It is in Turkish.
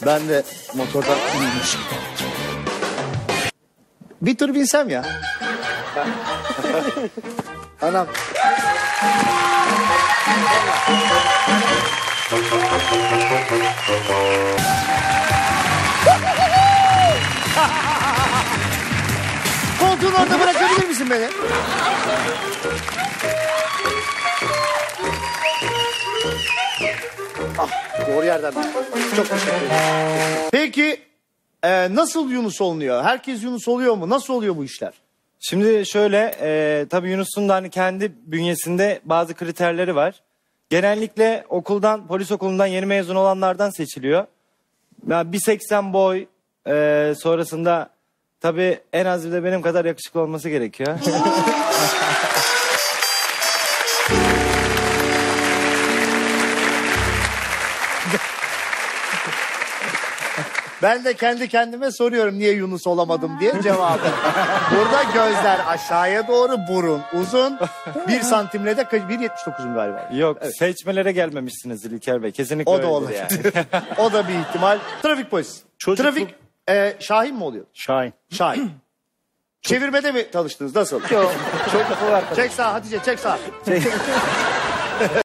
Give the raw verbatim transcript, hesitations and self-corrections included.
Ben de motordan inmişim. Bir tur binsem ya. Anam. Koltuğun orada bırakabilir misin beni? Ah, doğru yerden. Çok teşekkür ederim. Peki e, nasıl Yunus olunuyor? Herkes Yunus oluyor mu? Nasıl oluyor bu işler? Şimdi şöyle, e, tabii Yunus'un da hani kendi bünyesinde bazı kriterleri var. Genellikle okuldan, polis okulundan yeni mezun olanlardan seçiliyor. Yani bir seksen boy, e, sonrasında tabii en az bir de benim kadar yakışıklı olması gerekiyor. Ben de kendi kendime soruyorum niye Yunus olamadım diye cevabı. Burada gözler aşağıya doğru, burun uzun. Bir santimle de bir yetmiş dokuzum galiba. Yok, evet. Seçmelere gelmemişsiniz İlker Bey. Kesinlikle o da öyledir olabilir. yani. O da bir ihtimal. Trafik polisi. Çocukluk- Trafik e, Şahin mi oluyor? Şahin. Şahin. Çevirmede mi çalıştınız? Nasıl? Yok. Çocuk olarak. Çek sağa Hatice, çek sağa.